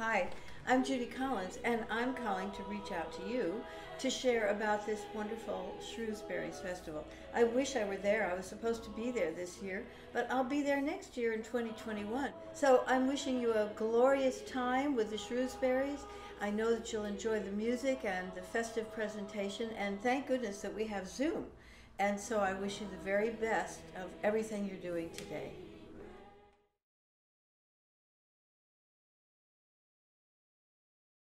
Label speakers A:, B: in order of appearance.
A: Hi, I'm Judy Collins, and I'm calling to reach out to you to share about this wonderful Shrewsbury's Festival. I wish I were there. I was supposed to be there this year, but I'll be there next year in 2021. So I'm wishing you a glorious time with the Shrewsburys. I know that you'll enjoy the music and the festive presentation, and thank goodness that we have Zoom. And so I wish you the very best of everything you're doing today.